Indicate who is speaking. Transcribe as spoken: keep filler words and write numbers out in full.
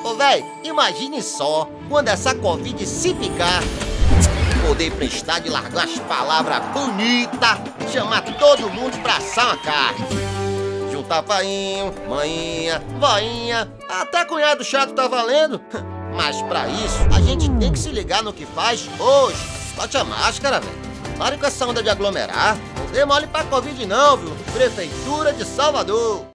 Speaker 1: Ô, véi, imagine só, quando essa Covid se picar, poder prestar de largar as palavras bonitas, chamar todo mundo pra assar uma carne. Juntar painho, maninha, voinha, até cunhado chato tá valendo. Mas pra isso, a gente tem que se ligar no que faz hoje. Bote a máscara, velho. Pare com essa onda de aglomerar. Não dê mole pra Covid não, viu? Prefeitura de Salvador.